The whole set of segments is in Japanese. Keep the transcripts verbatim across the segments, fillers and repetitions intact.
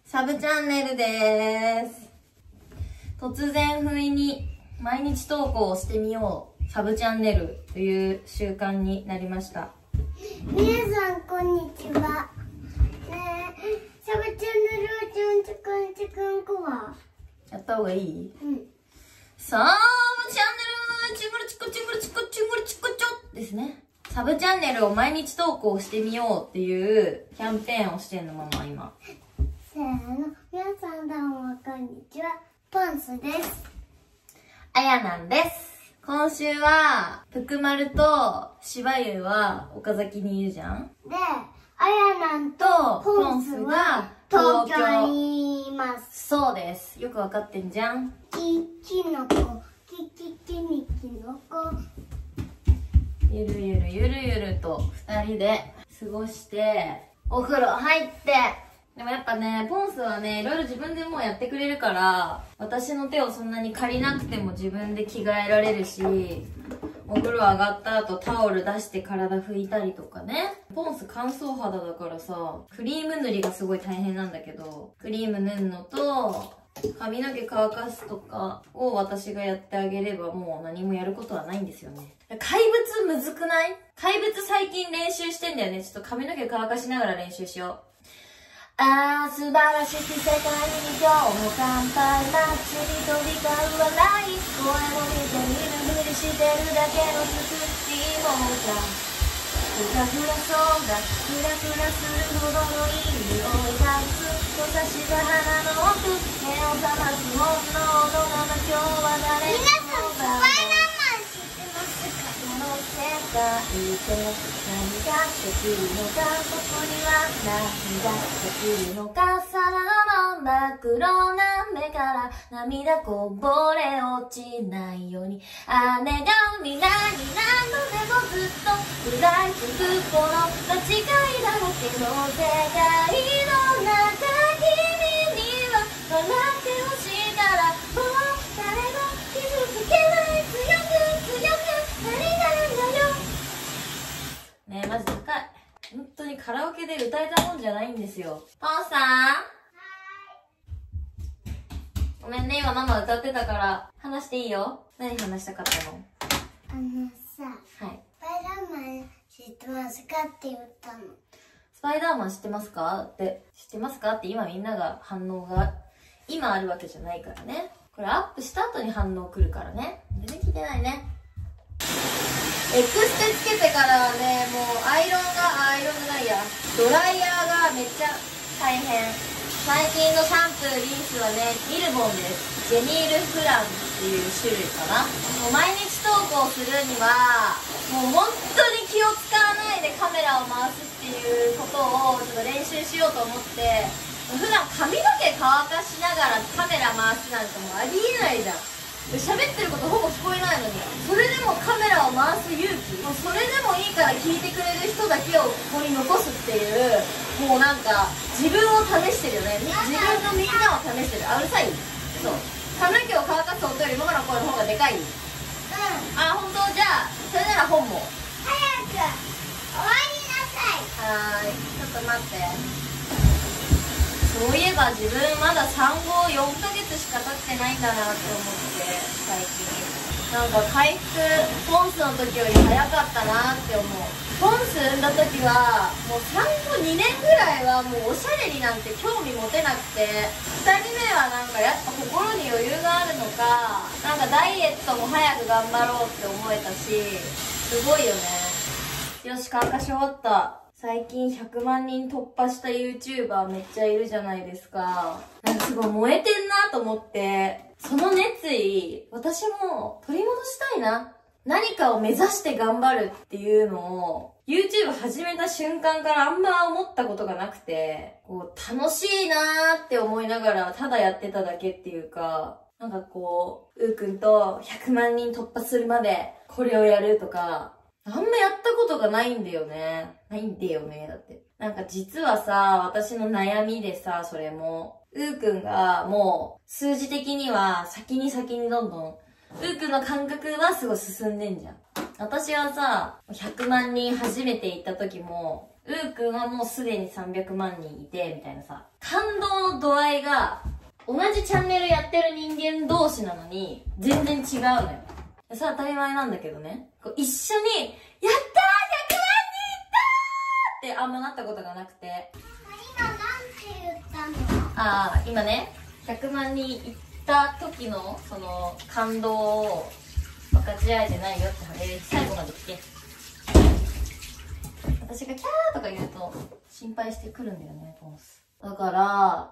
サブチャンネルでーす。突然不意に毎日投稿をしてみようサブチャンネルという習慣になりました。 皆さんこんにちは。ねえ、サブチャンネルはちゅんちくんちくんこはやった方がいい？ うん。 サブチャンネルチングルチコチングルチコチングルチコチョですね。サブチャンネルを毎日投稿してみようっていうキャンペーンをしてんのママ今。 せーの、皆さんどうもこんにちは。ポンスです。 あやなんです。今週はぷくまるとしばゆは岡崎にいるじゃん。 で、あやなんとポンスは東京にいます。 そうです。よくわかってんじゃん。 き、きのこ、きききにきのこ。 ゆるゆるゆるゆると二人で過ごしてお風呂入って、でもやっぱね、ポンスはね、いろいろ自分でもうやってくれるから、私の手をそんなに借りなくても自分で着替えられるし、お風呂上がった後タオル出して体拭いたりとかね。ポンス乾燥肌だからさ、クリーム塗りがすごい大変なんだけど、クリーム塗るのと、髪の毛乾かすとかを私がやってあげればもう何もやることはないんですよね。怪物むずくない？怪物最近練習してんだよね。ちょっと髪の毛乾かしながら練習しよう。あー、素晴らしき世界に今日も乾杯。街に飛び交う笑い、声も見て見ぬふりしてるだけのスクッチーモーター。ふらふらそうだ、ふらふらするほどのいい匂いがす。と差しが鼻の奥、目を覚ます本能のまま今日は誰もが皆さん、スパイダーマン知ってますか？ この世界で何ができるのか、ここには何ができるのか。皿の真っ黒な目から涙こぼれ落ちないように、姉が未来に何度でもずっと暗いつくこの間違いだらけの世界の中、君には笑ってほしいから、もう誰も傷つけない、強く強くなりなんだよ。ねえ、マジ高い。本当にカラオケで歌えたもんじゃないんですよ。ポンさん、ごめんね、今ママ歌ってたから話していいよ。何話したかったの？ あのさ、 はい。 スパイダーマン知ってますかって言ったの。 スパイダーマン知ってますかって、知ってますかって今みんなが反応が今あるわけじゃないからね。これアップした後に反応来るからね。全然聞いてないね。エクステつけてからはね、もうアイロンが、アイロンじゃないや、ドライヤーがめっちゃ大変。最近のシャンプー、リンスはね、ミルボンです。ジェニールフランっていう種類かな。もう毎日投稿するには、もう本当に気を使わないでカメラを回すっていうことをちょっと練習しようと思って、普段髪の毛乾かしながらカメラ回すなんてもうありえないじゃん。喋ってることほぼ聞こえないのに、それでもカメラを回す勇気、もうそれでもいいから聞いてくれる人だけをここに残すっていう、もうなんか自分を試してるよね。自分のみんなを試してる。あ、うるさい。そう、髪の毛を乾かす音よりママの声の方がでかい。うん。あ、本当？じゃあそれなら本も早く終わりなさい。 はーい、ちょっと待って。そういえば自分まだ産後よんかげつしか経ってないんだなって思って、最近なんか回復、ポンスの時より早かったなって思う。ポンス産んだ時はもう産後にねんぐらいはもうおしゃれになんて興味持てなくて、ふたりめはなんかやっぱ心に余裕があるのか、なんかダイエットも早く頑張ろうって思えたし、すごいよね。よし、乾かし終わった。最近ひゃくまんにん突破した YouTuber めっちゃいるじゃないですか。なんかすごい燃えてんなと思って、その熱意、私も取り戻したいな。何かを目指して頑張るっていうのを、YouTube 始めた瞬間からあんま思ったことがなくて、こう楽しいなーって思いながらただやってただけっていうか、なんかこう、うーくんとひゃくまんにん突破するまでこれをやるとか、あんまやったことがないんだよね。ないんだよね、だって。なんか実はさ、私の悩みでさ、それも、うーくんがもう数字的には先に先にどんどん、うーくんの感覚はすごい進んでんじゃん。私はさ、ひゃくまんにん初めて行った時も、ううーくんはもうすでにさんびゃくまんにんいて、みたいなさ、感動の度合いが、同じチャンネルやってる人間同士なのに、全然違うのよ。それは当たり前なんだけどね。こう一緒に、やったー !ひゃくまんにんいったーってあんまなったことがなくて。 今なんて言ったの？ ああ、今ね、ひゃくまんにんいった時の、その、感動を分かち合えてないよって話、最後まで聞け。私がキャーとか言うと、心配してくるんだよね、ポンス。だから、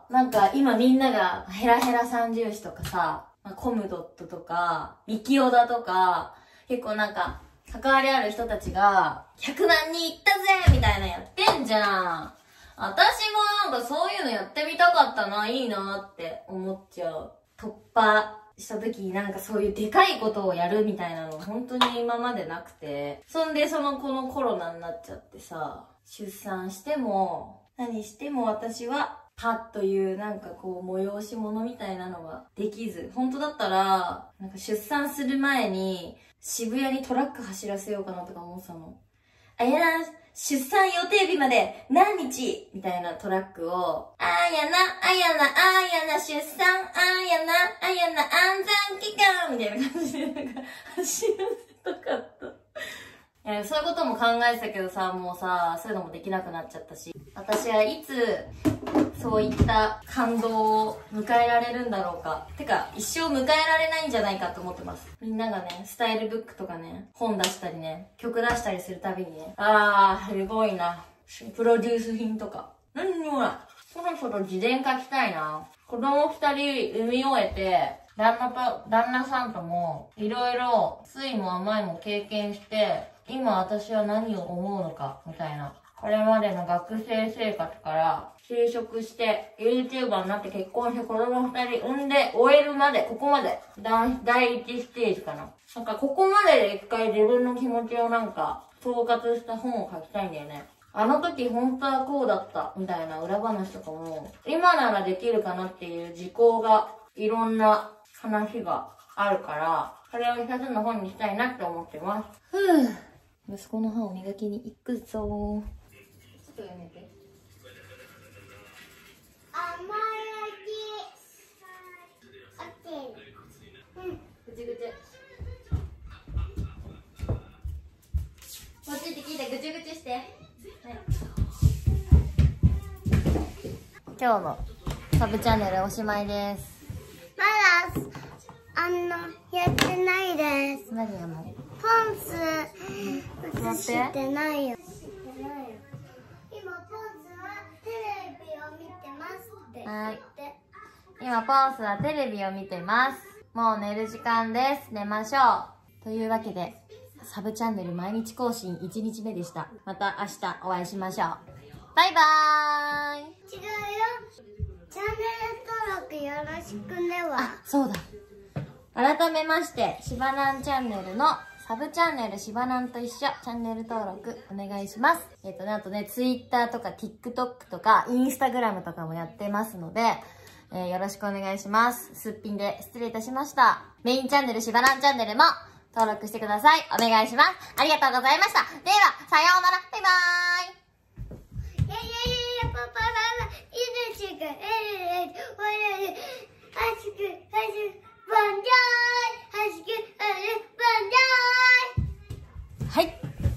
なんか今みんながヘラヘラ三重視とかさ、コムドットとか、ミキオダとか、結構なんか、関わりある人たちが、ひゃくまんにんいったぜみたいなやってんじゃん。私もなんかそういうのやってみたかったな、いいなって思っちゃう。突破した時になんかそういうでかいことをやるみたいなの本当に今までなくて。そんでそのこのコロナになっちゃってさ、出産しても、何しても私はパッというなんかこう催し物みたいなのができず、本当だったら、なんか出産する前に渋谷にトラック走らせようかなとか思ってたの。あやな、出産予定日まで何日みたいなトラックを、あやな、あやな、あやな、出産、あやな、あやな、安産期間みたいな感じでなんか走らせたかった。いや、そういうことも考えてたけどさ、もうさ、そういうのもできなくなっちゃったし、私はいつ、そういった感動を迎えられるんだろうか。てか、一生迎えられないんじゃないかと思ってます。みんながね、スタイルブックとかね、本出したりね、曲出したりするたびにね、あー、すごいな。プロデュース品とか。なんにもない。そろそろ自伝書きたいな。子供二人産み終えて、旦那と、旦那さんとも、いろいろ、酸いも甘いも経験して、今私は何を思うのか、みたいな。これまでの学生生活から就職して、YouTuber になって結婚して子供二人産んで終えるまで、ここまで。第一ステージかな。なんかここまでで一回自分の気持ちをなんか、統括した本を書きたいんだよね。あの時本当はこうだった、みたいな裏話とかも、今ならできるかなっていう時効が、いろんな話があるから、それを一冊の本にしたいなって思ってます。ふぅ。息子の歯を磨きに行くぞー。ちょっとやめて。 甘焼き。オッケー。うん。 ぐちぐち。こっちって聞いてぐちぐちして。はい。今日のサブチャンネルおしまいです。 まだ、あの、やってないです。 何やんの？ ポンス、映してないよ。今、ポンスはテレビを見てますって言って。 今、ポンスはテレビを見てます。もう寝る時間です。寝ましょう。というわけで、サブチャンネル毎日更新いちにちめでした。また明日お会いしましょう。バイバーイ。 違うよ。チャンネル登録よろしくねは。 あ、そうだ。改めまして、しばなんチャンネルのサブチャンネルしばなんと一緒、チャンネル登録お願いします。えっと、あとね、Twitter とか TikTok とか Instagram とかもやってますので、えー、よろしくお願いします。すっぴんで失礼いたしました。メインチャンネルしばなんチャンネルも登録してください。お願いします。ありがとうございました。では、さようなら。バイバーイ。 いやいやいや、パパパパ、命が、ええ、ええ、おやや、はしく、はしく、バンジャーイ、はしく、はしく、バンジャーイ。